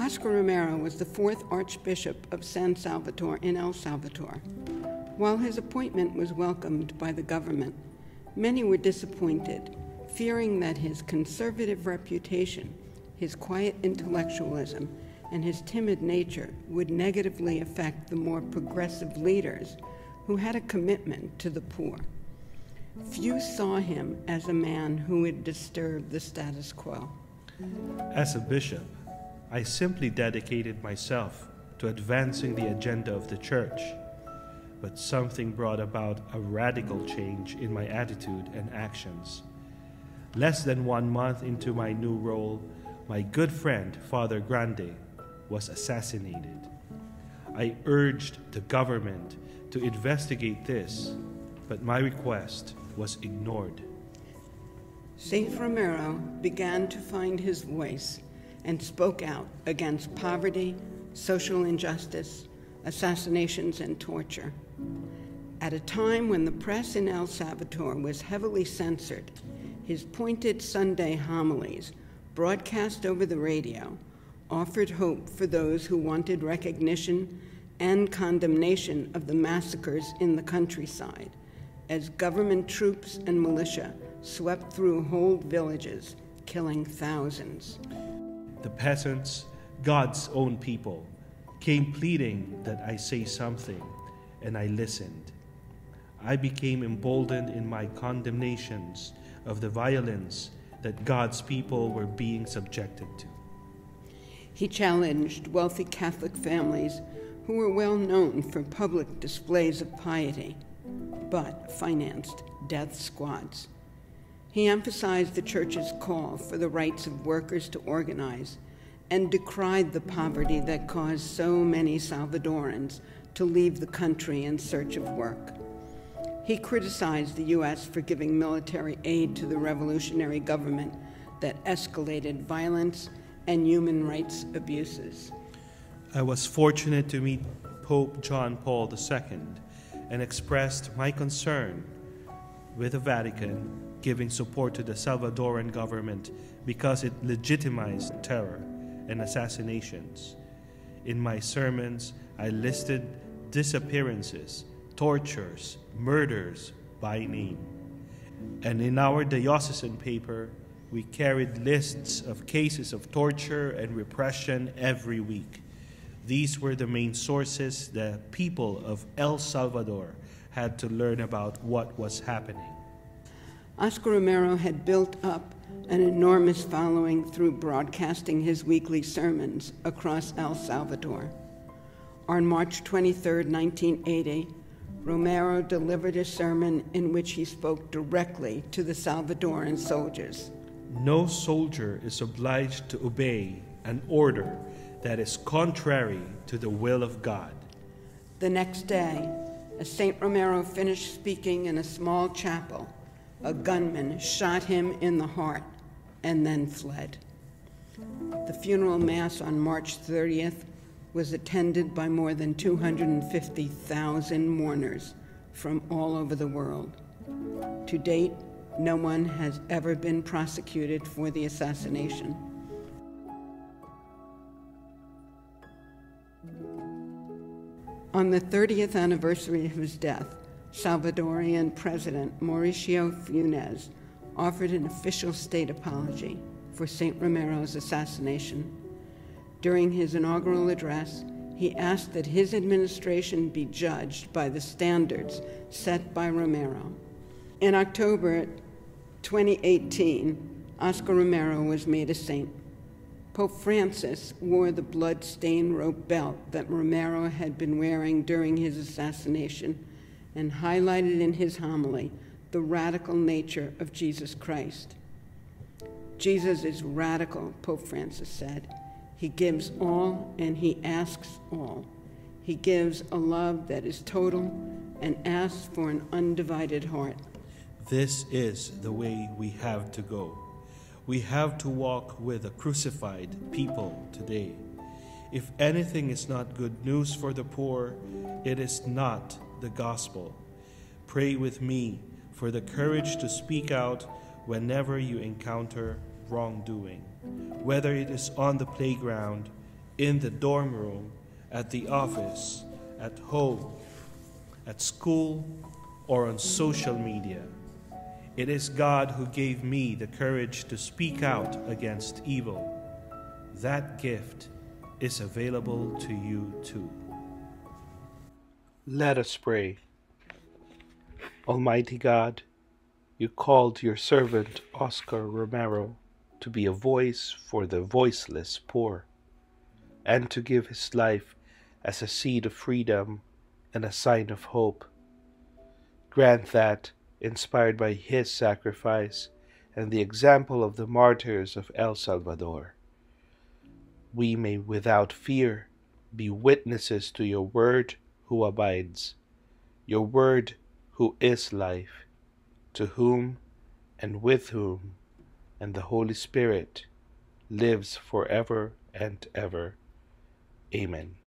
Oscar Romero was the fourth Archbishop of San Salvador in El Salvador. While his appointment was welcomed by the government, many were disappointed, fearing that his conservative reputation, his quiet intellectualism, and his timid nature would negatively affect the more progressive leaders who had a commitment to the poor. Few saw him as a man who would disturb the status quo. As a bishop, I simply dedicated myself to advancing the agenda of the church, but something brought about a radical change in my attitude and actions. Less than 1 month into my new role, my good friend, Father Grande, was assassinated. I urged the government to investigate this, but my request was ignored. Saint Romero began to find his voice and spoke out against poverty, social injustice, assassinations, and torture. At a time when the press in El Salvador was heavily censored, his pointed Sunday homilies, broadcast over the radio, offered hope for those who wanted recognition and condemnation of the massacres in the countryside, as government troops and militia swept through whole villages, killing thousands. The peasants, God's own people, came pleading that I say something, and I listened. I became emboldened in my condemnations of the violence that God's people were being subjected to. He challenged wealthy Catholic families who were well known for public displays of piety, but financed death squads. He emphasized the church's call for the rights of workers to organize and decried the poverty that caused so many Salvadorans to leave the country in search of work. He criticized the U.S. for giving military aid to the revolutionary government that escalated violence and human rights abuses. I was fortunate to meet Pope John Paul II and expressed my concern with the Vatican giving support to the Salvadoran government because it legitimized terror and assassinations. In my sermons, I listed disappearances, tortures, murders by name. And in our diocesan paper, we carried lists of cases of torture and repression every week. These were the main sources the people of El Salvador had to learn about what was happening. Oscar Romero had built up an enormous following through broadcasting his weekly sermons across El Salvador. On March 23, 1980, Romero delivered a sermon in which he spoke directly to the Salvadoran soldiers. No soldier is obliged to obey an order that is contrary to the will of God. The next day, as Saint Romero finished speaking in a small chapel, a gunman shot him in the heart and then fled. The funeral mass on March 30th was attended by more than 250,000 mourners from all over the world. To date, no one has ever been prosecuted for the assassination. On the 30th anniversary of his death, Salvadorian President Mauricio Funes offered an official state apology for Saint Romero's assassination. During his inaugural address, he asked that his administration be judged by the standards set by Romero. In October 2018, Oscar Romero was made a saint. Pope Francis wore the blood-stained rope belt that Romero had been wearing during his assassination and highlighted in his homily the radical nature of Jesus Christ. Jesus is radical, Pope Francis said. He gives all and he asks all. He gives a love that is total and asks for an undivided heart. This is the way we have to go. We have to walk with a crucified people today. If anything is not good news for the poor, it is not the gospel. Pray with me for the courage to speak out whenever you encounter wrongdoing, whether it is on the playground, in the dorm room, at the office, at home, at school, or on social media. It is God who gave me the courage to speak out against evil. That gift is available to you too. Let us pray. Almighty God, you called your servant Oscar Romero to be a voice for the voiceless poor, and to give his life as a seed of freedom and a sign of hope. Grant that, inspired by his sacrifice and the example of the martyrs of El Salvador, we may without fear be witnesses to your word who abides, your word who is life, to whom and with whom and the Holy Spirit lives forever and ever. Amen.